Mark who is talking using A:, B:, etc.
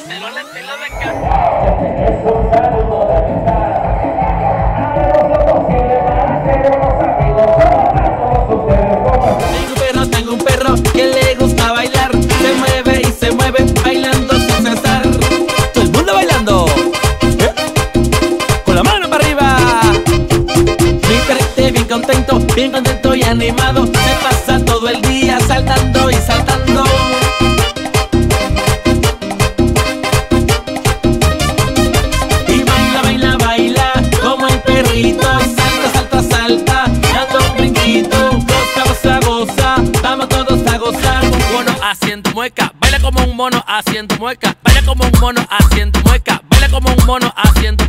A: Pero el estilo de Tengo un perro que le gusta bailar. Se mueve y se mueve bailando sin cesar. Todo el mundo bailando, con la mano para arriba. Mi perrete bien contento y animado. Se pasa todo el día saltando y saltando. Y baila, baila, baila como el perrito. Salta, salta, salta, dando un brinquito. Goza, goza, goza, vamos todos a gozar. Un mono haciendo mueca, baila como un mono haciendo mueca. Baila como un mono haciendo mueca, baila como un mono haciendo